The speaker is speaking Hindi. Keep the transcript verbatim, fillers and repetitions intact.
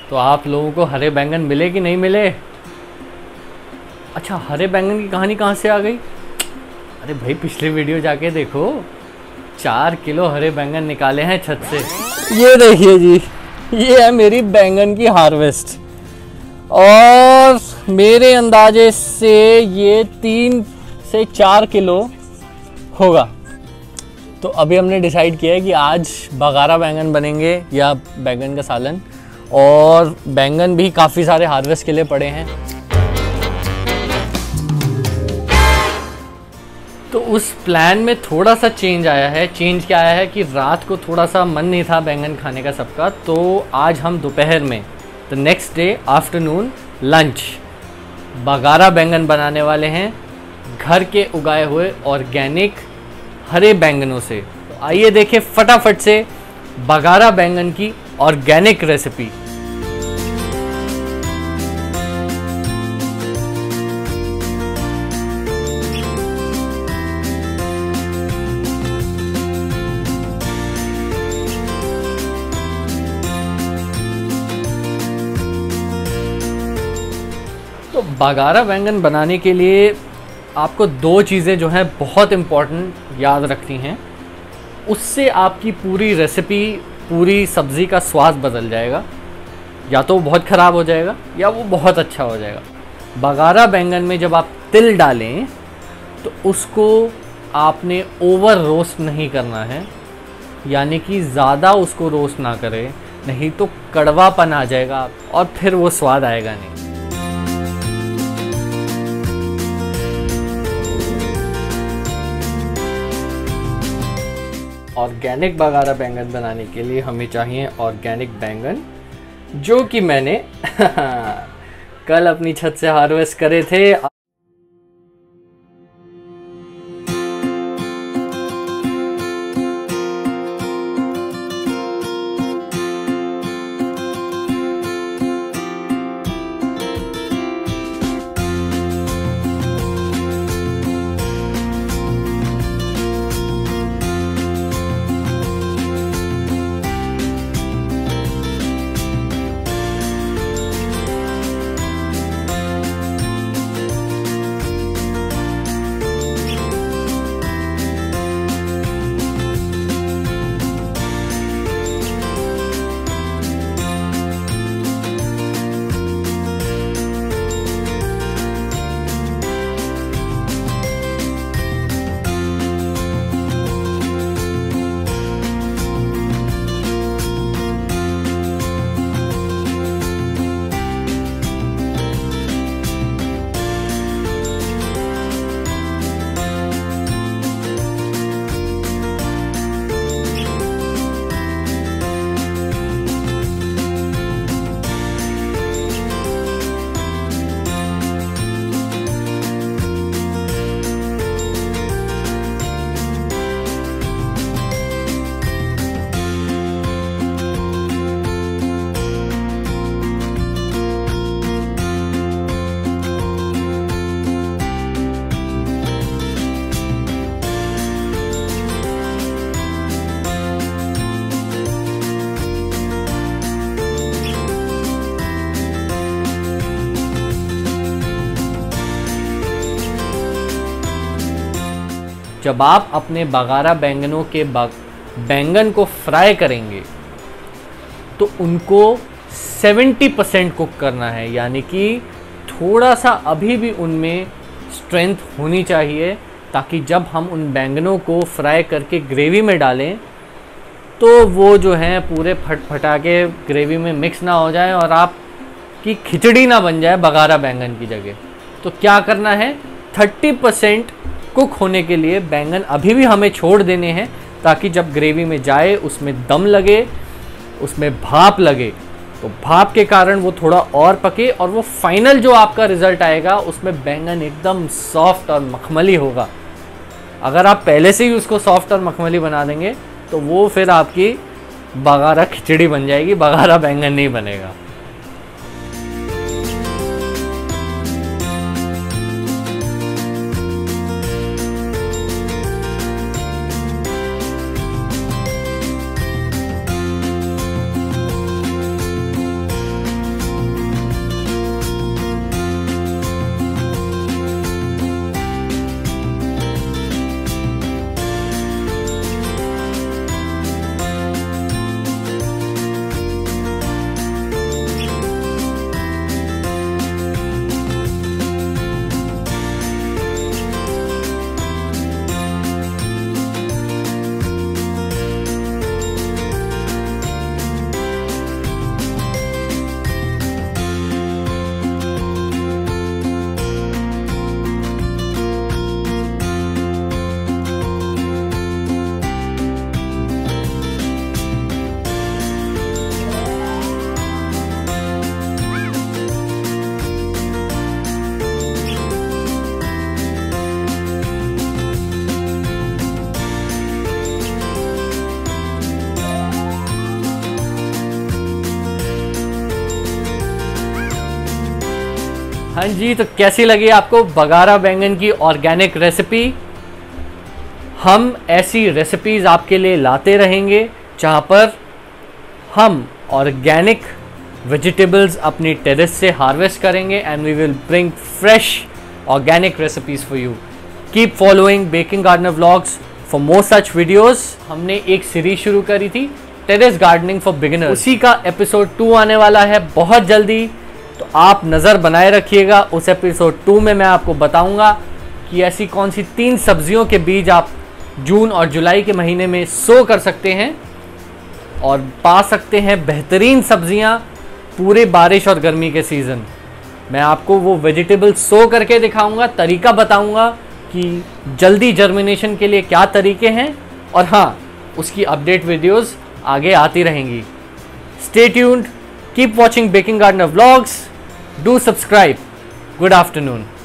तो आप लोगों को हरे बैंगन मिले कि नहीं मिले? अच्छा, हरे बैंगन की कहानी कहाँ से आ गई? अरे भाई पिछले वीडियो जाके देखो, चार किलो हरे बैंगन निकाले हैं छत से। ये देखिए जी, ये है मेरी बैंगन की हार्वेस्ट और मेरे अंदाजे से ये तीन से चार किलो होगा। तो अभी हमने डिसाइड किया है कि आज बघारा बैंगन बनेंगे या बैंगन का सालन, और बैंगन भी काफ़ी सारे हार्वेस्ट के लिए पड़े हैं। तो उस प्लान में थोड़ा सा चेंज आया है। चेंज क्या आया है कि रात को थोड़ा सा मन नहीं था बैंगन खाने का सबका, तो आज हम दोपहर में, the next day afternoon lunch, बघारा बैंगन बनाने वाले हैं घर के उगाए हुए ऑर्गेनिक हरे बैंगनों से। तो आइए देखें फटाफट से बघारा बैंगन की ऑर्गेनिक रेसिपी। तो बघारा बैंगन बनाने के लिए आपको दो चीज़ें जो हैं बहुत इम्पॉर्टेंट याद रखनी हैं, उससे आपकी पूरी रेसिपी, पूरी सब्ज़ी का स्वाद बदल जाएगा। या तो वो बहुत ख़राब हो जाएगा या वो बहुत अच्छा हो जाएगा। बघारा बैंगन में जब आप तिल डालें तो उसको आपने ओवर रोस्ट नहीं करना है, यानी कि ज़्यादा उसको रोस्ट ना करें, नहीं तो कड़वापन आ जाएगा और फिर वो स्वाद आएगा नहीं। ऑर्गेनिक बघारा बैंगन बनाने के लिए हमें चाहिए ऑर्गेनिक बैंगन, जो कि मैंने कल अपनी छत से हार्वेस्ट करे थे। जब आप अपने बघारा बैंगनों के बैंगन को फ्राई करेंगे तो उनको सत्तर परसेंट कुक करना है, यानी कि थोड़ा सा अभी भी उनमें स्ट्रेंथ होनी चाहिए, ताकि जब हम उन बैंगनों को फ्राई करके ग्रेवी में डालें तो वो जो हैं पूरे फटफटा के ग्रेवी में मिक्स ना हो जाए और आपकी खिचड़ी ना बन जाए बघारा बैंगन की जगह। तो क्या करना है, तीस परसेंट कुक होने के लिए बैंगन अभी भी हमें छोड़ देने हैं, ताकि जब ग्रेवी में जाए उसमें दम लगे, उसमें भाप लगे, तो भाप के कारण वो थोड़ा और पके और वो फाइनल जो आपका रिज़ल्ट आएगा उसमें बैंगन एकदम सॉफ्ट और मखमली होगा। अगर आप पहले से ही उसको सॉफ्ट और मखमली बना देंगे तो वो फिर आपकी बघारा खिचड़ी बन जाएगी, बघारा बैंगन नहीं बनेगा। हाँ जी, तो कैसी लगी आपको बगारा बैंगन की ऑर्गेनिक रेसिपी। हम ऐसी रेसिपीज आपके लिए लाते रहेंगे जहाँ पर हम ऑर्गेनिक वेजिटेबल्स अपनी टेरेस से हार्वेस्ट करेंगे and we will bring fresh organic recipes for you. Keep following baking gardener vlogs for more such videos. हमने एक सीरीज शुरू करी थी टेरेस गार्डनिंग फॉर बिगिनर्स, उसी का एपिसोड टू आने वाला है बहुत जल्दी, तो आप नज़र बनाए रखिएगा। उस एपिसोड टू में मैं आपको बताऊंगा कि ऐसी कौन सी तीन सब्जियों के बीज आप जून और जुलाई के महीने में सो कर सकते हैं और पा सकते हैं बेहतरीन सब्जियां पूरे बारिश और गर्मी के सीज़न। मैं आपको वो वेजिटेबल सो करके दिखाऊंगा, तरीका बताऊंगा कि जल्दी जर्मिनेशन के लिए क्या तरीके हैं, और हाँ, उसकी अपडेट वीडियोस आगे आती रहेंगी। Stay tuned, keep watching baking gardener vlogs, do subscribe. Good afternoon.